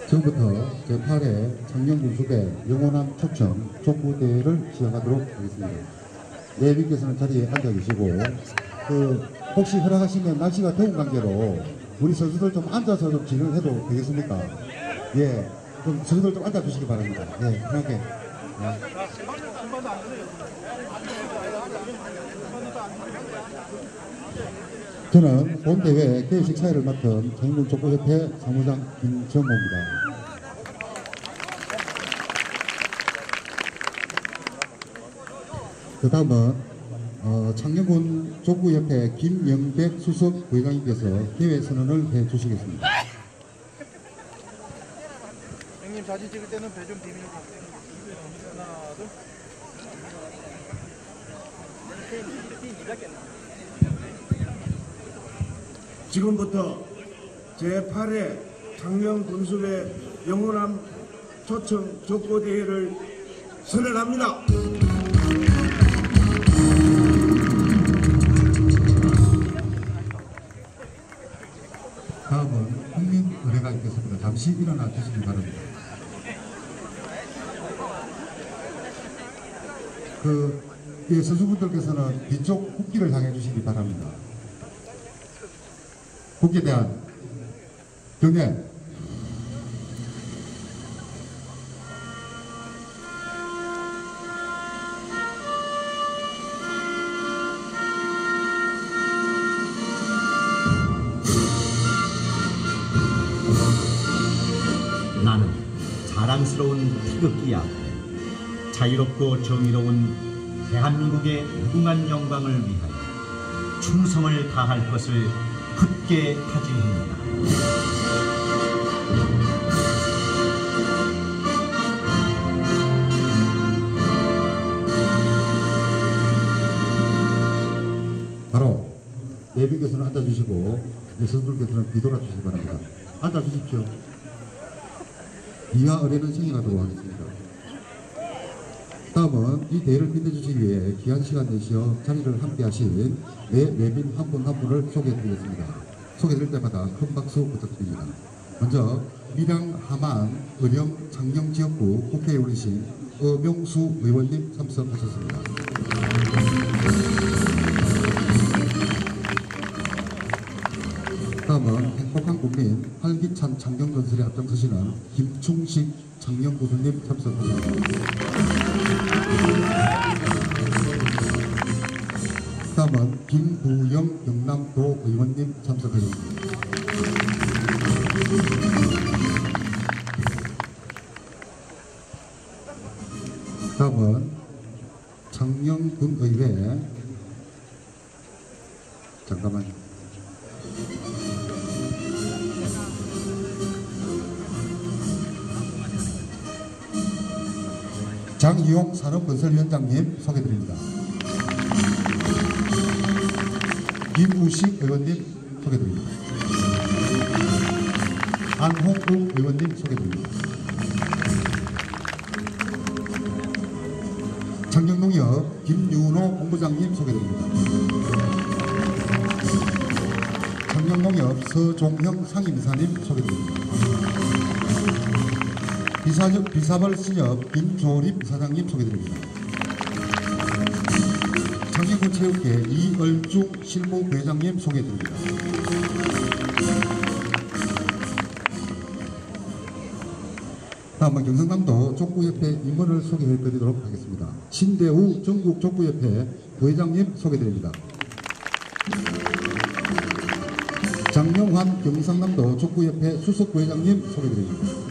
지금부터 제8회 청년군수배 영원한 초청 족구대회를 시작하도록 하겠습니다. 내빈께서는 자리에 앉아 계시고, 혹시 허락하시면 날씨가 더운 관계로 우리 선수들 좀 앉아서 좀 진행을 해도 되겠습니까? 예, 좀 선수들 좀 앉아 주시기 바랍니다. 예, 편하게. 예. 저는 본 대회 개회식 사회를 맡은 청년군족구협회 사무장 김정호입니다. 그 다음은 청년군 족구협회 김영백 수석 부회장님께서 대회 선언을 해 주시겠습니다. 형님 사진 찍을 때는 배 좀 비밀로 하나 둘. 지금부터 제8회 청년군수배 영원한 초청 족구대회를 선언합니다. 다음은 국민의회가 있겠습니다. 잠시 일어나 주시기 바랍니다. 선수분들께서는 뒤쪽 국기를 향해 주시기 바랍니다. 국기에 대한 경례. 나는 자랑스러운 태극기 앞에 자유롭고 정의로운 대한민국의 무궁한 영광을 위하여 충성을 다할 것을 굳게 다짐합니다. 바로 내빈께서는 앉아주시고 선수들께서는 뒤돌아 주시기 바랍니다. 앉아주십시오. 이와 의례는 시행하도록 하겠습니다. 다음은 이 대회를 빛내주시기 위해 귀한 시간 내시어 자리를 함께 하신 내 외빈 한 분 한 분을 소개해드리겠습니다. 소개드릴 때마다 큰 박수 부탁드립니다. 먼저 밀양, 함안, 의령, 창녕 지역구 국회의원이신 어명수 의원님 참석하셨습니다. 다음은 행복한 국민 활기찬 창녕건설에 앞장서시는 김충식 창녕구수님 참석하셨습니다. 다음은 김부영 경남도 의원님 참석하셨습니다. 다음은 창녕군의회 잠깐만요. 장이용 산업건설위원장님 소개드립니다. 김우식 의원님 소개드립니다. 안홍욱 의원님 소개드립니다. 청정농협 김윤호 본부장님 소개드립니다. 청정농협 서종형 상임이사님 소개드립니다. 비사벌 신협 김조립 사장님 소개드립니다. 청정군 체육회 이얼중 실무부회장님 소개드립니다. 다음은 경상남도 족구협회 임원을 소개해드리도록 하겠습니다. 신대우 전국족구협회 부회장님 소개드립니다. 장영환 경상남도 족구협회 수석부회장님 소개드립니다.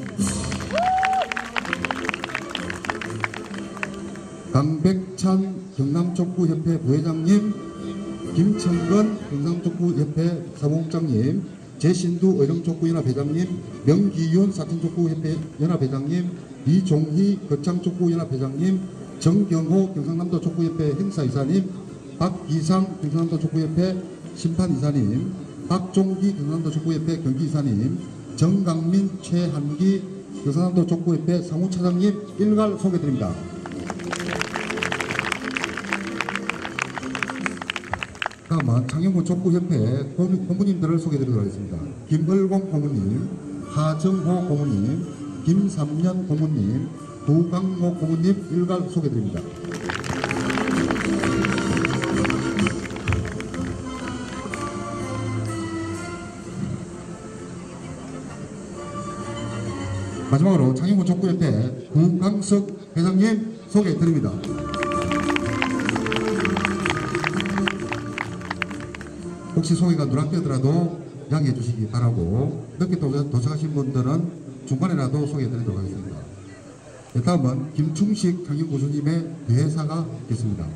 강백찬 경남족구협회 부회장님, 김청건 경상족구협회 사무국장님, 제신두 의령족구연합 회장님, 명기윤 사천족구협회 연합 회장님, 이종희 거창족구연합 회장님, 정경호 경상남도 족구협회 행사이사님, 박기상 경상남도 족구협회 심판이사님, 박종기 경상남도 족구협회 경기이사님, 정강민 최한기 경상남도 족구협회 사무차장님 일괄 소개드립니다. 다음은 창녕군 족구협회 본부님들을 소개해드리도록 하겠습니다. 김을공 본부님, 하정호 고문님, 김삼년 고문님, 구강모 고문님 일괄 소개드립니다. 마지막으로 창녕군 족구협회 구강석 회장님 소개드립니다. 혹시 소개가 누락되더라도 양해해 주시기 바라고, 늦게 도착하신 분들은 중간에라도 소개해 드리도록 하겠습니다. 네, 다음은 김충식 창녕군수님의 대사가 있겠습니다.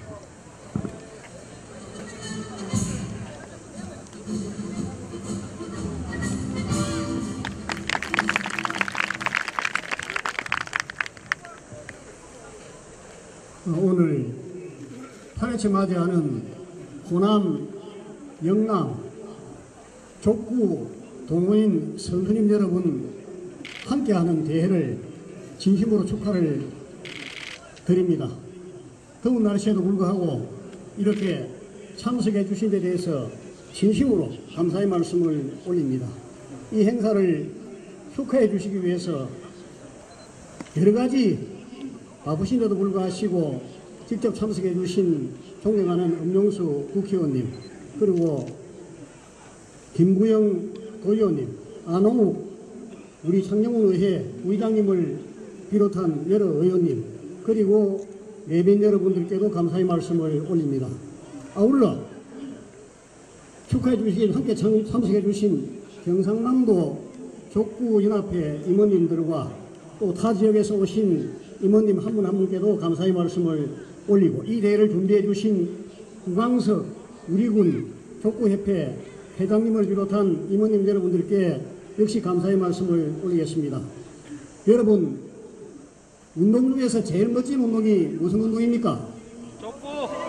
오늘 8회째 맞이하는 호남, 영남, 족구, 동호인 선수님 여러분 함께하는 대회를 진심으로 축하를 드립니다. 더운 날씨에도 불구하고 이렇게 참석해 주신 데 대해서 진심으로 감사의 말씀을 올립니다. 이 행사를 축하해 주시기 위해서 여러 가지 바쁘신데도 불구하고 직접 참석해 주신 존경하는 엄용수 국회의원님, 그리고 김구영 도의원님, 안홍욱 우리 창녕군의회 의장님을 비롯한 여러 의원님, 그리고 내빈 여러분들께도 감사의 말씀을 올립니다. 아울러 축하해 주신, 함께 참석해 주신 경상남도 족구연합회 임원님들과 또 타 지역에서 오신 임원님 한 분 한 분께도 감사의 말씀을 올리고, 이 대회를 준비해 주신 구강석 우리군 족구협회 회장님을 비롯한 임원님 여러분들께 역시 감사의 말씀을 올리겠습니다. 여러분, 운동 중에서 제일 멋진 운동이 무슨 운동입니까? 족구!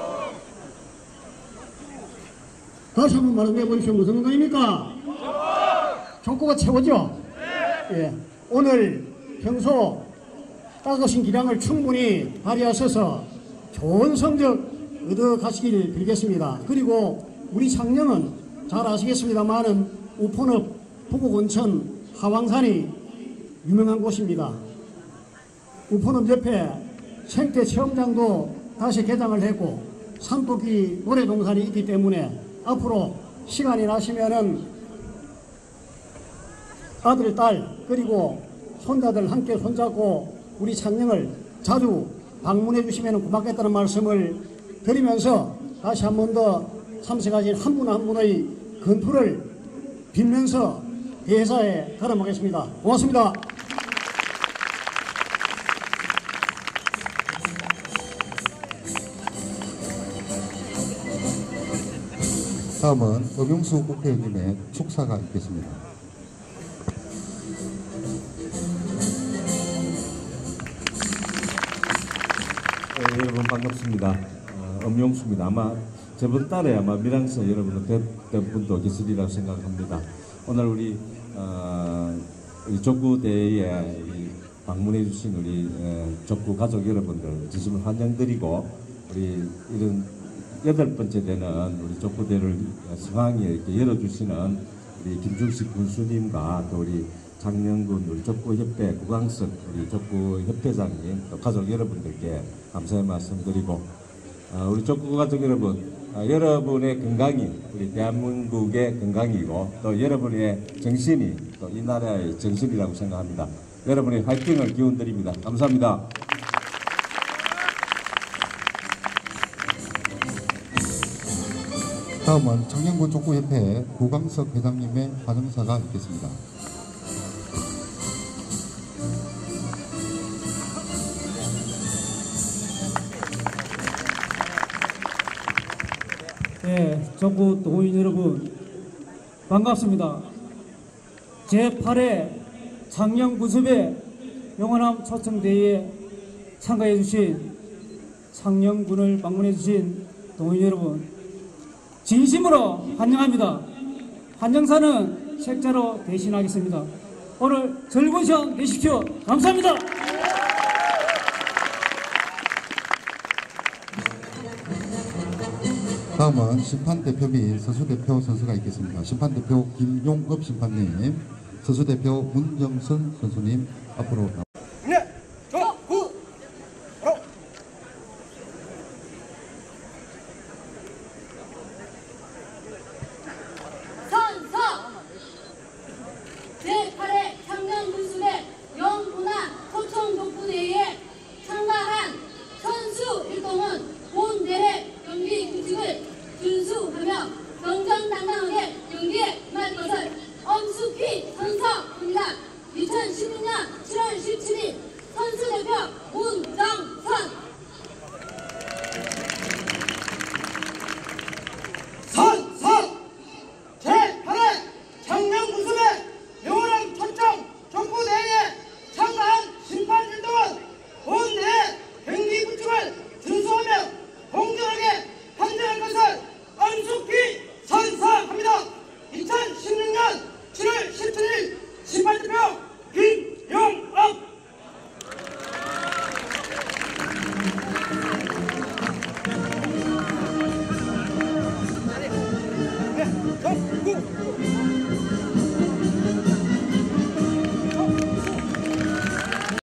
다시 한번 말씀해 보십시오. 무슨 운동입니까? 족구가 최고죠? 예. 오늘 평소 따가신 기량을 충분히 발휘하셔서 좋은 성적 얻어 가시길 빌겠습니다. 그리고 우리 창녕은 잘 아시겠습니다만은 우포늪, 북옥온천, 하왕산이 유명한 곳입니다. 우포늪 옆에 생태 체험장도 다시 개장을 했고 산토끼 노래동산이 있기 때문에 앞으로 시간이 나시면은 아들, 딸 그리고 손자들 함께 손잡고 우리 창녕을 자주 방문해 주시면 고맙겠다는 말씀을 드리면서 다시 한 번 더 참석하신 한 분 한 분의 건투를 빌면서 대사에 가름하겠습니다. 고맙습니다. 다음은 엄용수 국회의원님의 축사가 있겠습니다. 여러분 반갑습니다. 엄용수입니다. 아마 저번 달에 아마 밀양서 여러분을 뵙던 분도 계시리라고 생각합니다. 오늘 우리 족구 대회에 방문해 주신 우리 족구 가족 여러분들 진심을 환영드리고, 우리 이런 8번째 되는 우리 족구 대회를 성황리에 이렇게 열어주시는 우리 김중식 군수님과 또 우리 창녕군 우리 족구협회 구강석 우리 족구협회장님 또 가족 여러분들께 감사의 말씀드리고, 우리 족구 가족 여러분, 여러분의 건강이 우리 대한민국의 건강이고 또 여러분의 정신이 또 이 나라의 정신이라고 생각합니다. 여러분의 화이팅을 기원드립니다. 감사합니다. 다음은 창녕군 족구협회 구강석 회장님의 환영사가 있겠습니다. 네, 족구 동호인 여러분 반갑습니다. 제8회 창녕군수배 영원함 초청대회에 참가해 주신 창녕군을 방문해 주신 동호인 여러분 진심으로 환영합니다. 환영사는 책자로 대신하겠습니다. 오늘 즐거운 시간 되십시오. 감사합니다. 다음은 심판대표 및 선수대표 선수가 있겠습니다. 심판대표 김용업 심판님 선수대표 문정선 선수님 앞으로 나오십니다.